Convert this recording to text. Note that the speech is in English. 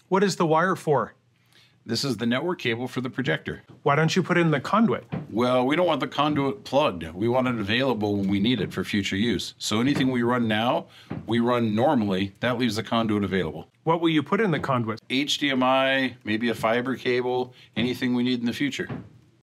What is the wire for? This is the network cable for the projector. Why don't you put in the conduit? Well, we don't want the conduit plugged. We want it available when we need it for future use. So anything we run now, we run normally. That leaves the conduit available. What will you put in the conduit? HDMI, maybe a fiber cable, anything we need in the future.